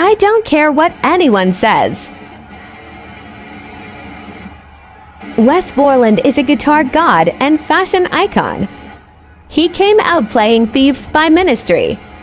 I don't care what anyone says. Wes Borland is a guitar god and fashion icon. He came out playing Thieves by Ministry,